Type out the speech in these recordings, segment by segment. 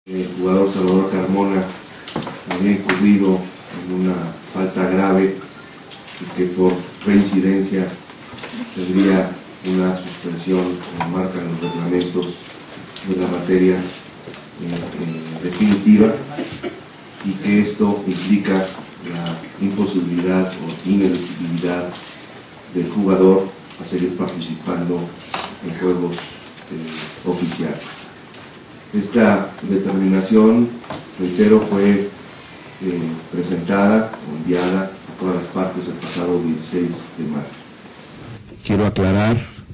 El jugador Salvador Carmona había incurrido en una falta grave y que por reincidencia tendría una suspensión, como marcan los reglamentos de la materia, definitiva, y que esto implica la imposibilidad o inelegibilidad del jugador a seguir participando en juegos oficiales. Esta determinación, reitero, fue presentada o enviada a todas las partes el pasado 16 de mayo. Quiero aclarar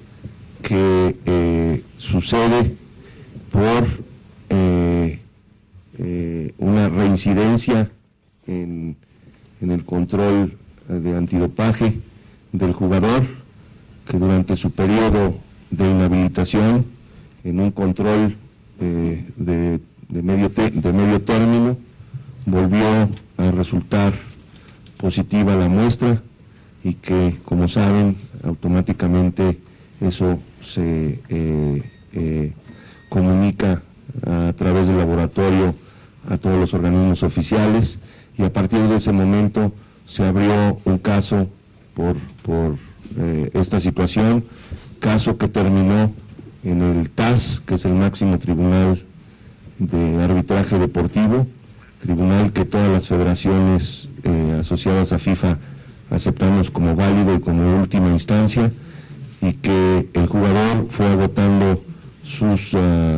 que sucede por una reincidencia en el control de antidopaje del jugador, que durante su periodo de inhabilitación, en un control de medio término, volvió a resultar positiva la muestra y que, como saben, automáticamente eso se comunica a través del laboratorio a todos los organismos oficiales, y a partir de ese momento se abrió un caso por esta situación, caso que terminó en el TAS, que es el máximo tribunal de arbitraje deportivo, tribunal que todas las federaciones asociadas a FIFA aceptamos como válido y como última instancia, y que el jugador fue agotando sus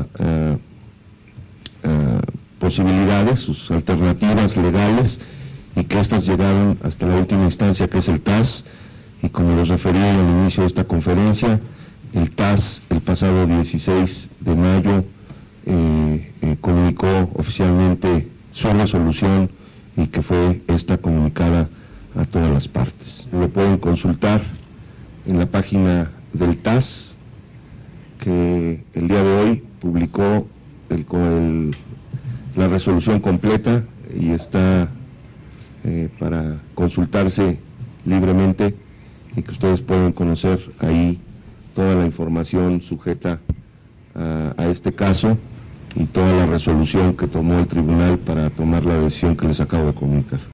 posibilidades, sus alternativas legales, y que estas llegaron hasta la última instancia, que es el TAS, y como los referí al inicio de esta conferencia, el TAS el pasado 16 de mayo comunicó oficialmente su resolución, y que fue esta comunicada a todas las partes. Lo pueden consultar en la página del TAS, que el día de hoy publicó la resolución completa, y está para consultarse libremente, y que ustedes pueden conocer ahí toda la información sujeta a este caso y toda la resolución que tomó el tribunal para tomar la decisión que les acabo de comunicar.